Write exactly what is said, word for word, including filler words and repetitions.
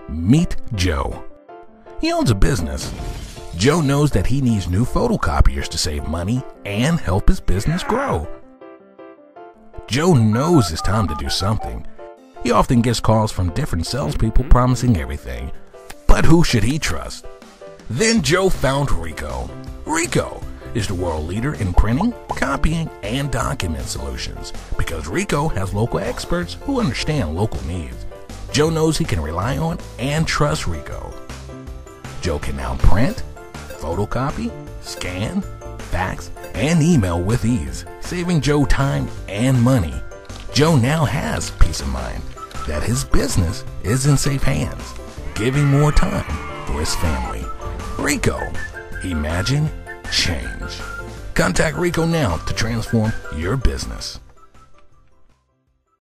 Meet Joe. He owns a business. Joe knows that he needs new photocopiers to save money and help his business grow. Joe knows it's time to do something. He often gets calls from different salespeople promising everything. But who should he trust? Then Joe found Ricoh. Ricoh is the world leader in printing, copying, and document solutions because Ricoh has local experts who understand local needs. Joe knows he can rely on and trust Ricoh. Joe can now print, photocopy, scan, fax, and email with ease, saving Joe time and money. Joe now has peace of mind that his business is in safe hands, giving more time for his family. Ricoh. Imagine change. Contact Ricoh now to transform your business.